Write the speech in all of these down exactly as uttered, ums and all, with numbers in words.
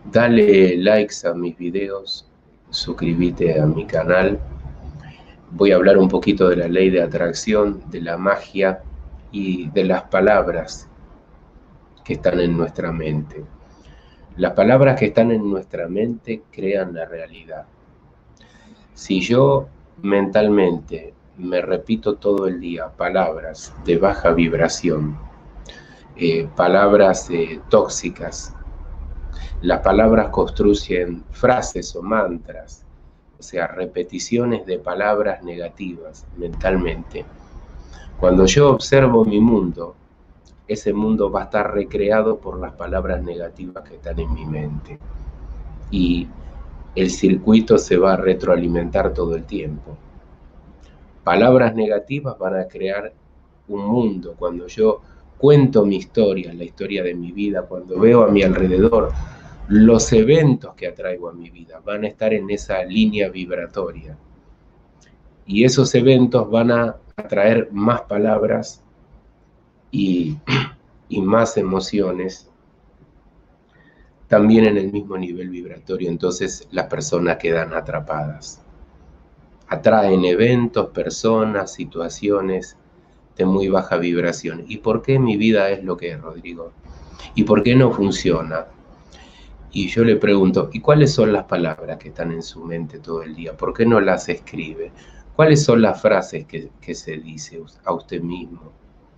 Dale likes a mis videos, suscríbete a mi canal. Voy a hablar un poquito de la ley de atracción, de la magia y de las palabras que están en nuestra mente. Las palabras que están en nuestra mente crean la realidad. Si yo mentalmente me repito todo el día palabras de baja vibración, eh, palabras eh, tóxicas, las palabras construyen frases o mantras, o sea, repeticiones de palabras negativas mentalmente. Cuando yo observo mi mundo, ese mundo va a estar recreado por las palabras negativas que están en mi mente. Y el circuito se va a retroalimentar todo el tiempo. Palabras negativas van a crear un mundo. Cuando yo cuento mi historia, la historia de mi vida, cuando veo a mi alrededor, los eventos que atraigo a mi vida van a estar en esa línea vibratoria. Y esos eventos van a atraer más palabras y, y más emociones también en el mismo nivel vibratorio. Entonces las personas quedan atrapadas. Atraen eventos, personas, situaciones de muy baja vibración. ¿Y por qué mi vida es lo que es, Rodrigo? ¿Y por qué no funciona? Y yo le pregunto, ¿y cuáles son las palabras que están en su mente todo el día? ¿Por qué no las escribe? ¿Cuáles son las frases que, que se dice a usted mismo?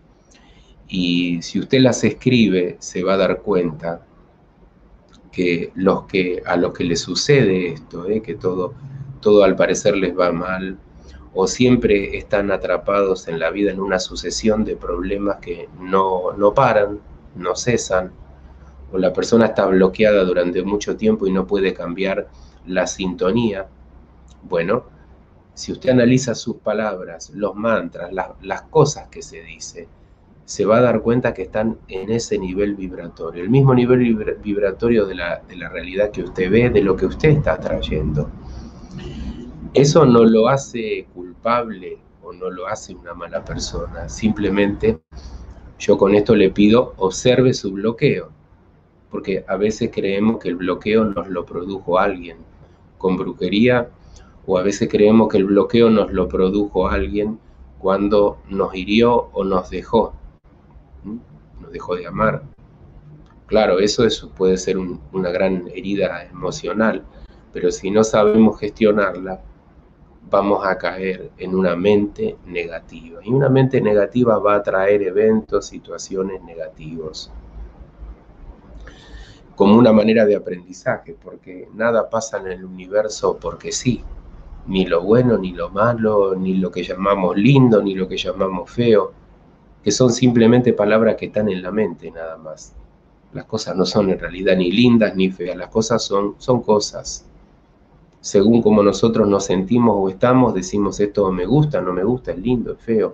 Y si usted las escribe, se va a dar cuenta que, los que a los que les sucede esto, ¿eh? que todo, todo al parecer les va mal, o siempre están atrapados en la vida en una sucesión de problemas que no, no paran, no cesan, o la persona está bloqueada durante mucho tiempo y no puede cambiar la sintonía. Bueno, si usted analiza sus palabras, los mantras, las, las cosas que se dice, se va a dar cuenta que están en ese nivel vibratorio, el mismo nivel vibra vibratorio de la, de la realidad que usted ve, de lo que usted está atrayendo. Eso no lo hace culpable o no lo hace una mala persona, simplemente yo con esto le pido observe su bloqueo, porque a veces creemos que el bloqueo nos lo produjo alguien con brujería, o a veces creemos que el bloqueo nos lo produjo alguien cuando nos hirió o nos dejó, nos dejó de amar. Claro, eso, eso puede ser un, una gran herida emocional, pero si no sabemos gestionarla, vamos a caer en una mente negativa. Y una mente negativa va a traer eventos, situaciones negativos, como una manera de aprendizaje, porque nada pasa en el universo porque sí, ni lo bueno, ni lo malo, ni lo que llamamos lindo, ni lo que llamamos feo, que son simplemente palabras que están en la mente nada más. Las cosas no son en realidad ni lindas ni feas, las cosas son, son cosas. Según como nosotros nos sentimos o estamos, decimos esto me gusta, no me gusta, es lindo, es feo.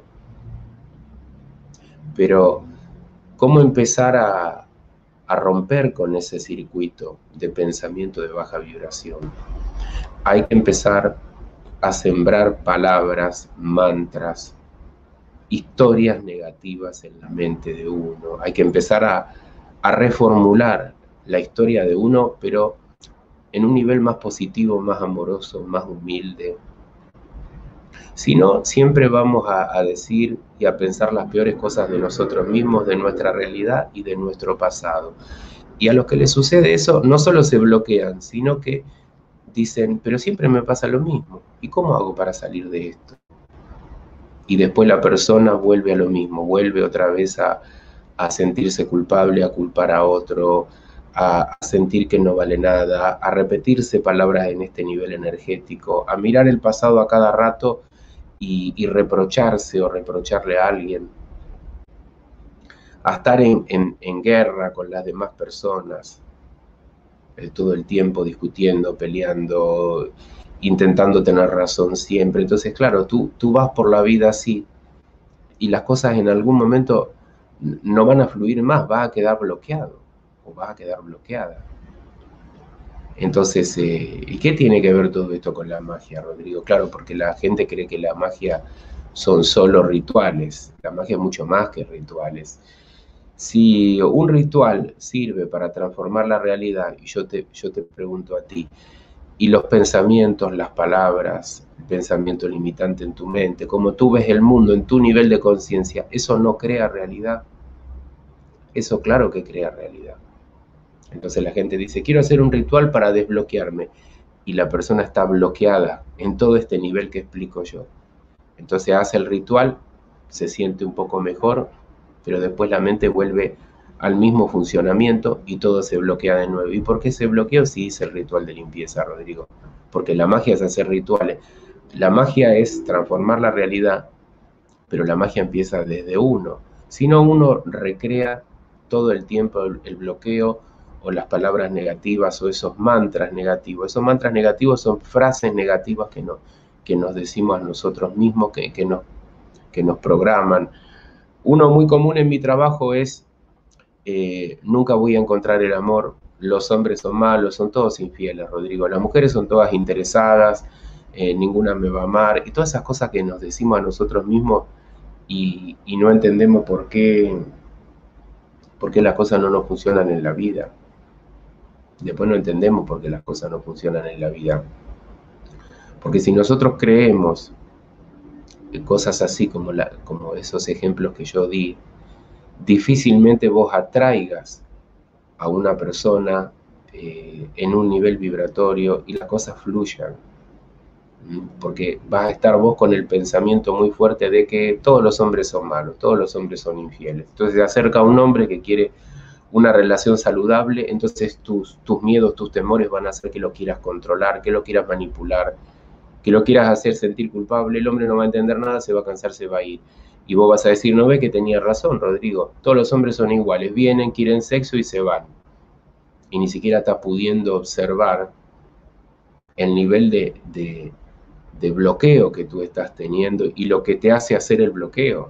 Pero, ¿cómo empezar a, a romper con ese circuito de pensamiento de baja vibración? Hay que empezar a sembrar palabras, mantras, historias negativas en la mente de uno. Hay que empezar a, a reformular la historia de uno, pero en un nivel más positivo, más amoroso, más humilde. Si no, siempre vamos a, a decir y a pensar las peores cosas de nosotros mismos, de nuestra realidad y de nuestro pasado. Y a los que les sucede eso, no solo se bloquean, sino que dicen, pero siempre me pasa lo mismo. ¿Y cómo hago para salir de esto? Y después la persona vuelve a lo mismo, vuelve otra vez a, a sentirse culpable, a culpar a otro, a, a sentir que no vale nada, a repetirse palabras en este nivel energético, a mirar el pasado a cada rato y, y reprocharse o reprocharle a alguien, a estar en, en, en guerra con las demás personas, eh, todo el tiempo discutiendo, peleando, intentando tener razón siempre. Entonces, claro, tú, tú vas por la vida así y las cosas en algún momento no van a fluir más, vas a quedar bloqueado o vas a quedar bloqueada. Entonces, eh, ¿y qué tiene que ver todo esto con la magia, Rodrigo? Claro, porque la gente cree que la magia son solo rituales. La magia es mucho más que rituales. Si un ritual sirve para transformar la realidad, y yo te, yo te pregunto a ti, y los pensamientos, las palabras, el pensamiento limitante en tu mente, como tú ves el mundo en tu nivel de conciencia, ¿eso no crea realidad? Eso claro que crea realidad. Entonces la gente dice, quiero hacer un ritual para desbloquearme, y la persona está bloqueada en todo este nivel que explico yo. Entonces hace el ritual, se siente un poco mejor, pero después la mente vuelve al mismo funcionamiento y todo se bloquea de nuevo. ¿Y por qué se bloqueó si hice el ritual de limpieza, Rodrigo? Porque la magia es hacer rituales. La magia es transformar la realidad, pero la magia empieza desde uno. Si no, uno recrea todo el tiempo el, el bloqueo o las palabras negativas o esos mantras negativos. Esos mantras negativos son frases negativas que, no, que nos decimos a nosotros mismos, que, que, nos, que nos programan. Uno muy común en mi trabajo es, eh, nunca voy a encontrar el amor, los hombres son malos, son todos infieles, Rodrigo, las mujeres son todas interesadas, eh, ninguna me va a amar, y todas esas cosas que nos decimos a nosotros mismos y, y no entendemos por qué, por qué las cosas no nos funcionan en la vida. Después no entendemos por qué las cosas no funcionan en la vida. Porque si nosotros creemos cosas así como, la, como esos ejemplos que yo di, difícilmente vos atraigas a una persona eh, en un nivel vibratorio y las cosas fluyan. Porque vas a estar vos con el pensamiento muy fuerte de que todos los hombres son malos, todos los hombres son infieles. Entonces se acerca un hombre que quiere una relación saludable, entonces tus, tus miedos, tus temores van a hacer que lo quieras controlar, que lo quieras manipular, que lo quieras hacer sentir culpable. El hombre no va a entender nada, se va a cansar, se va a ir. Y vos vas a decir, no ve que tenía razón, Rodrigo, todos los hombres son iguales, vienen, quieren sexo y se van. Y ni siquiera estás pudiendo observar el nivel de, de, de bloqueo que tú estás teniendo y lo que te hace hacer el bloqueo,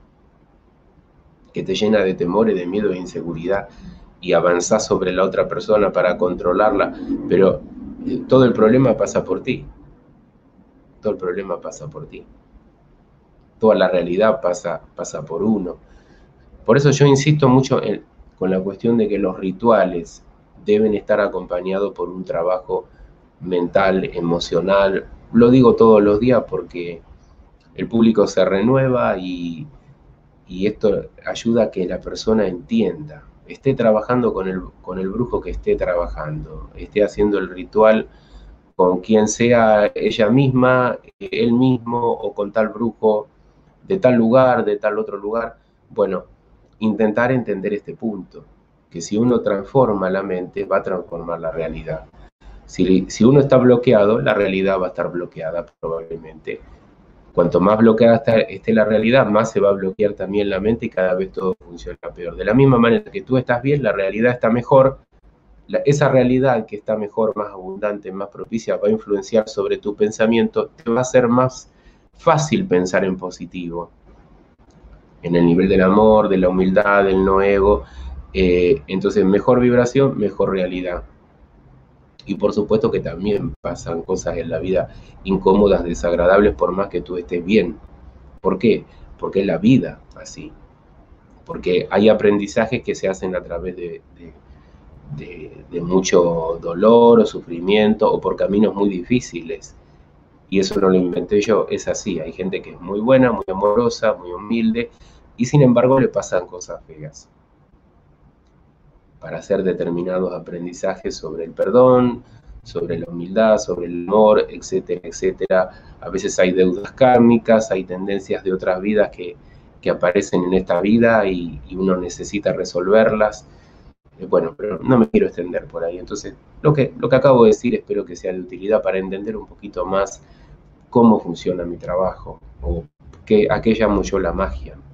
que te llena de temores, de miedo e inseguridad, y avanzás sobre la otra persona para controlarla, pero eh, todo el problema pasa por ti. Todo el problema pasa por ti. Toda la realidad pasa, pasa por uno. Por eso yo insisto mucho en, con la cuestión de que los rituales deben estar acompañados por un trabajo mental, emocional. Lo digo todos los días porque el público se renueva y, y esto ayuda a que la persona entienda, esté trabajando con el, con el brujo que esté trabajando, esté haciendo el ritual con quien sea ella misma, él mismo o con tal brujo de tal lugar, de tal otro lugar. Bueno, intentar entender este punto, que si uno transforma la mente, va a transformar la realidad. Si, si uno está bloqueado, la realidad va a estar bloqueada probablemente. Cuanto más bloqueada esté la realidad, más se va a bloquear también la mente y cada vez todo funciona peor. De la misma manera que tú estás bien, la realidad está mejor. La, esa realidad que está mejor, más abundante, más propicia, va a influenciar sobre tu pensamiento, te va a hacer más fácil pensar en positivo, en el nivel del amor, de la humildad, del no ego. Eh, entonces, mejor vibración, mejor realidad. Y por supuesto que también pasan cosas en la vida incómodas, desagradables, por más que tú estés bien. ¿Por qué? Porque es la vida así. Porque hay aprendizajes que se hacen a través de, de, de, de mucho dolor o sufrimiento o por caminos muy difíciles. Y eso no lo inventé yo, es así. Hay gente que es muy buena, muy amorosa, muy humilde, y sin embargo le pasan cosas feas. Para hacer determinados aprendizajes sobre el perdón, sobre la humildad, sobre el amor, etcétera, etcétera. A veces hay deudas kármicas, hay tendencias de otras vidas que, que aparecen en esta vida y, y uno necesita resolverlas. Bueno, pero no me quiero extender por ahí. Entonces, lo que, lo que acabo de decir espero que sea de utilidad para entender un poquito más cómo funciona mi trabajo o qué, a qué llamo yo la magia.